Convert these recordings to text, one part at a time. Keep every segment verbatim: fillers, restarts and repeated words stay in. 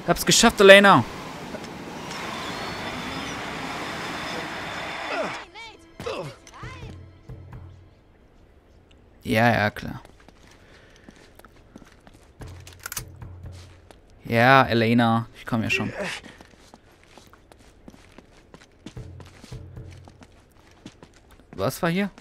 Ich hab's geschafft, Elena. Ja, ja, klar. Ja, Elena. Ich komme ja schon. Was war hier?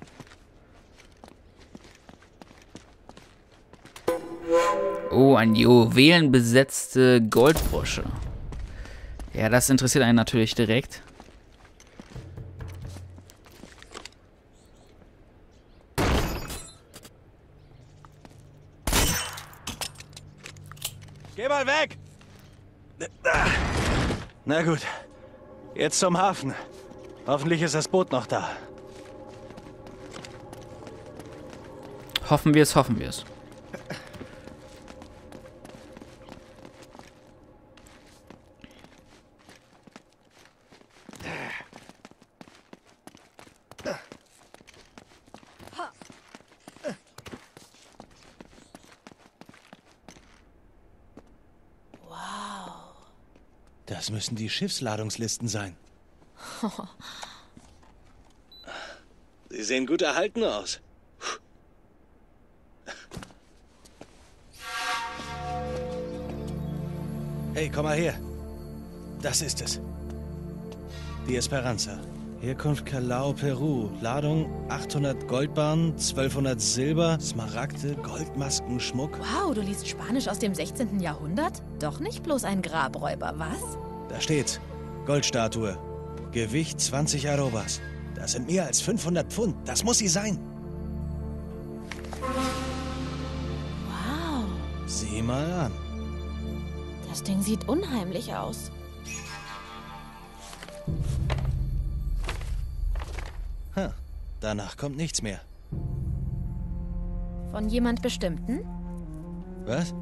Oh, ein juwelenbesetzte Goldbrosche. Ja, das interessiert einen natürlich direkt. Geh mal weg! Na gut. Jetzt zum Hafen. Hoffentlich ist das Boot noch da. Hoffen wir es, hoffen wir es. Das müssen die Schiffsladungslisten sein. Sie sehen gut erhalten aus. Hey, komm mal her. Das ist es. Die Esperanza. Herkunft Callao, Peru. Ladung achthundert Goldbarren, zwölfhundert Silber, Smaragde, Goldmasken, Schmuck. Wow, du liest Spanisch aus dem sechzehnten Jahrhundert? Doch nicht bloß ein Grabräuber, was? Da steht's. Goldstatue. Gewicht zwanzig Arrobas. Das sind mehr als fünfhundert Pfund. Das muss sie sein. Wow. Sieh mal an. Das Ding sieht unheimlich aus. Ha, danach kommt nichts mehr. Von jemand Bestimmten? Was?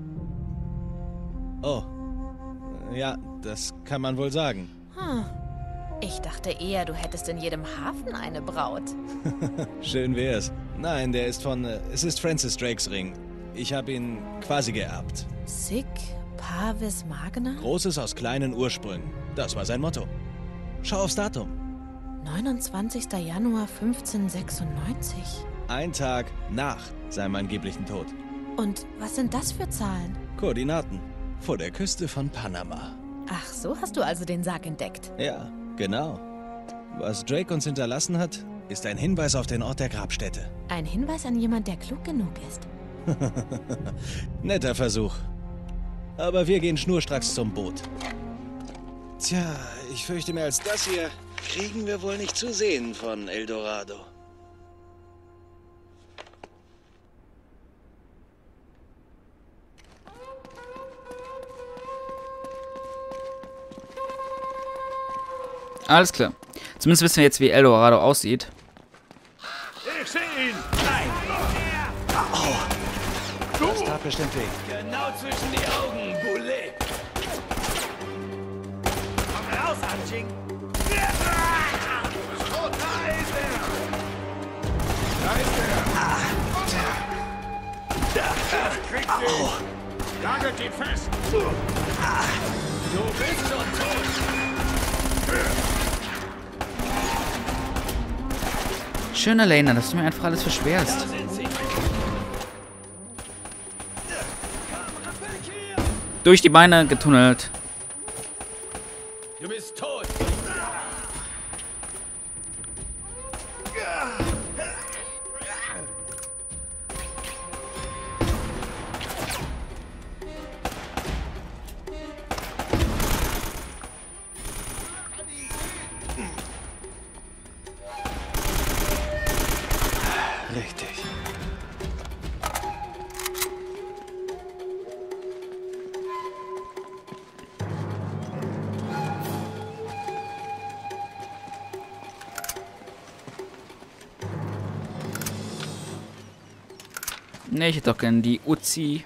Oh. Ja, das kann man wohl sagen. Hm. Ich dachte eher, du hättest in jedem Hafen eine Braut. Schön wär's. Nein, der ist von... Äh, es ist Francis Drakes Ring. Ich habe ihn quasi geerbt. Sic Parvis Magna? Großes aus kleinen Ursprüngen. Das war sein Motto. Schau aufs Datum. neunundzwanzigster Januar fünfzehnhundertsechsundneunzig. Ein Tag nach seinem angeblichen Tod. Und was sind das für Zahlen? Koordinaten. Vor der Küste von Panama. Ach, so hast du also den Sarg entdeckt. Ja, genau. Was Drake uns hinterlassen hat, ist ein Hinweis auf den Ort der Grabstätte. Ein Hinweis an jemand, der klug genug ist. Netter Versuch. Aber wir gehen schnurstracks zum Boot. Tja, ich fürchte, mehr als das hier kriegen wir wohl nicht zu sehen von Eldorado. Alles klar. Zumindest wissen wir jetzt, wie Eldorado aussieht. Ich sehe ihn! Nein! Oh, das tat bestimmt weh. Genau zwischen die Augen, Boulet! Komm raus, Anjing! Tot, da ist er! Da ist er! Da! Kriegt ihn! Nagelt ihn fest! Du bist schon tot! Schön, Elena, dass du mir einfach alles versperrst. Durch die Beine getunnelt. Du bist tot! Richtig. Ne, ich hätte doch gerne die Uzi.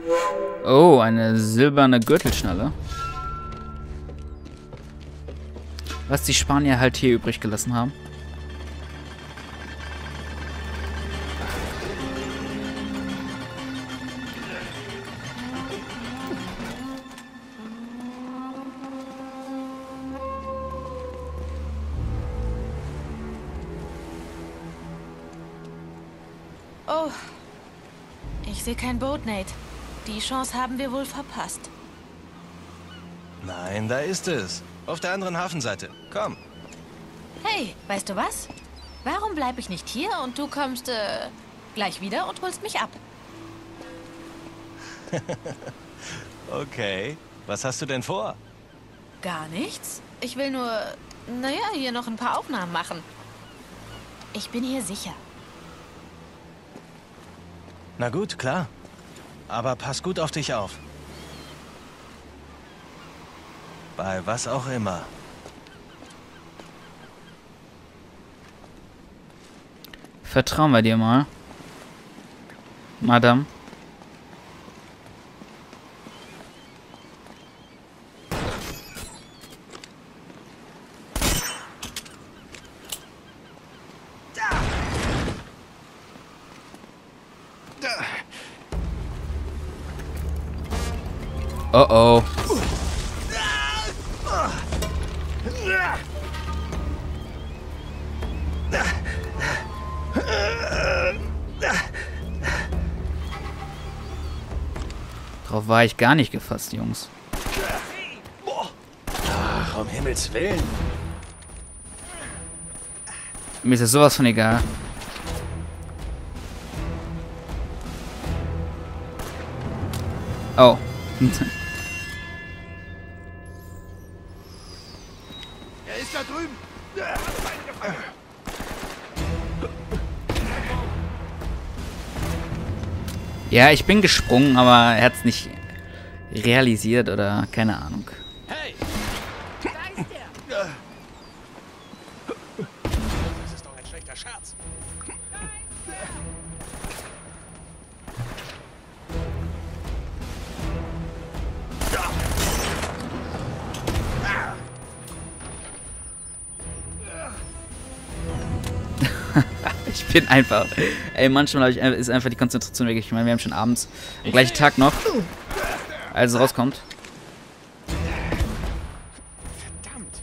Oh, eine silberne Gürtelschnalle. Was die Spanier halt hier übrig gelassen haben. Oh, ich sehe kein Boot, Nate. Die Chance haben wir wohl verpasst. Nein, da ist es. Auf der anderen Hafenseite. Komm. Hey, weißt du was? Warum bleibe ich nicht hier und du kommst äh, gleich wieder und holst mich ab? Okay. Was hast du denn vor? Gar nichts. Ich will nur, naja, hier noch ein paar Aufnahmen machen. Ich bin hier sicher. Na gut, klar. Aber pass gut auf dich auf. Bei was auch immer. Vertrauen wir dir mal. Madame. Oh oh. Darauf war ich gar nicht gefasst, Jungs. Ach, um Himmels Willen. Mir ist das sowas von egal. Oh. Er ist da drüben. Ja, ich bin gesprungen, aber er hat es nicht realisiert oder keine Ahnung. Hey! Da ist er! Das ist doch ein schlechter Scherz. Ich bin einfach... Ey, manchmal ich, ist einfach die Konzentration weg. Ich meine, wir haben schon abends am gleichen Tag noch, als es rauskommt. Verdammt!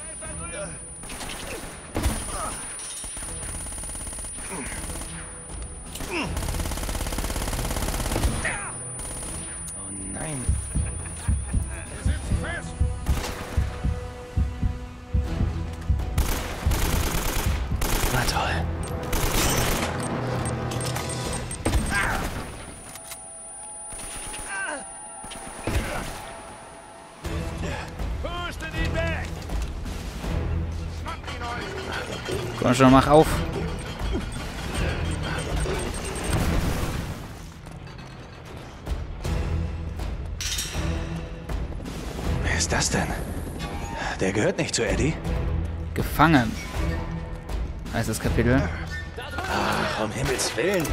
Oh nein. Er sitzt fest! Na toll. Pustet ihn weg! Schnappt ihn euch! Komm schon, mach auf. Wer ist das denn? Der gehört nicht zu Eddie. Gefangen. Heißt das Kapitel. Ach, um Himmels Willen.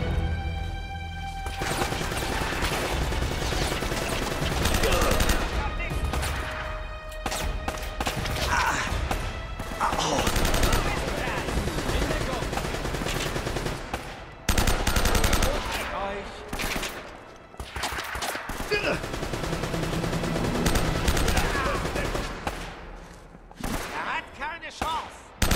Er hat keine Chance!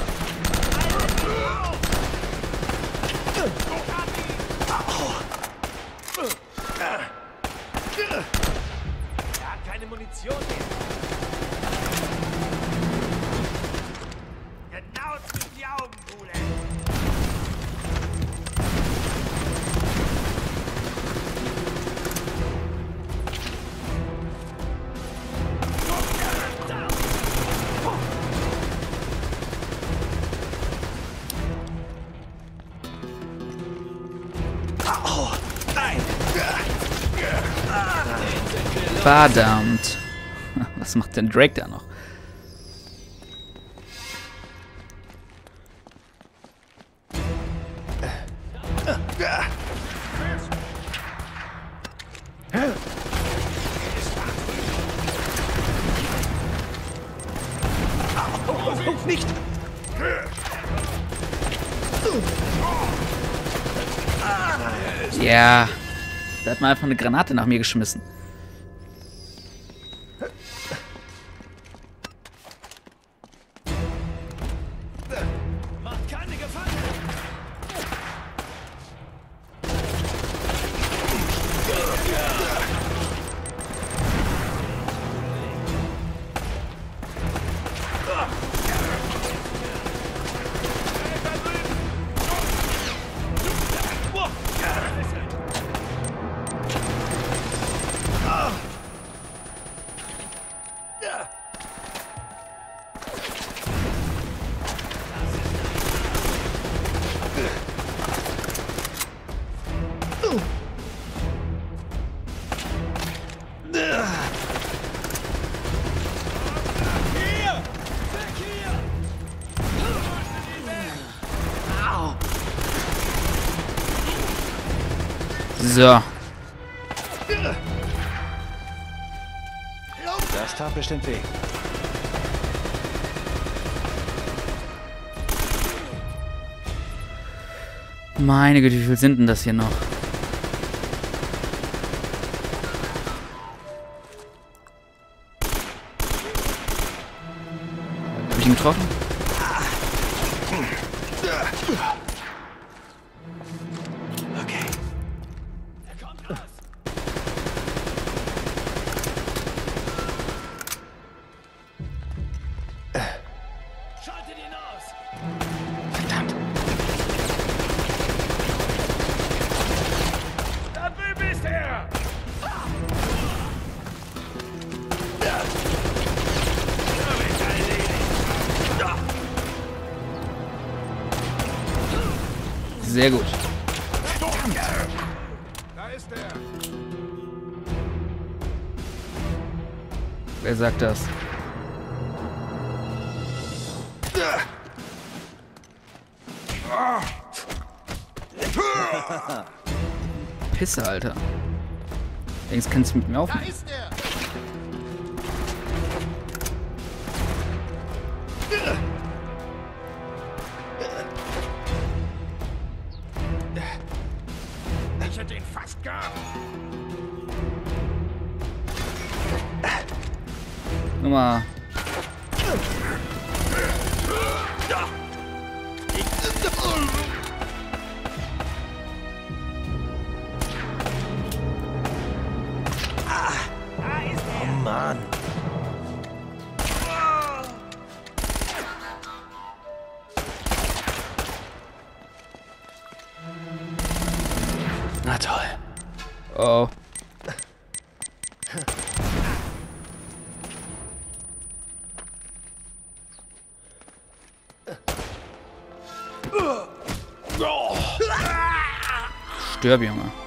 Er hat keine Munition mehr! Genau zwischen die Augenbuhle! Oh, nein. Verdammt. Was macht denn Drake da noch? Ja. Der hat mal einfach eine Granate nach mir geschmissen. Macht keine Gefangene! So. Das tat bestimmt weh. Meine Güte, wie viel sind denn das hier noch? Hab ich ihn getroffen? Okay. Schaltet ihn aus! Verdammt! Da drüben ist er! Sehr gut. Da ist er! Wer sagt das? Pisse, Alter. Denkst, kannst du mit mir Da aufnehmen? ist er! Ich hätte ihn fast gehabt. Nummer. Oh Mann! Na toll. Oh. Stirb, Junge.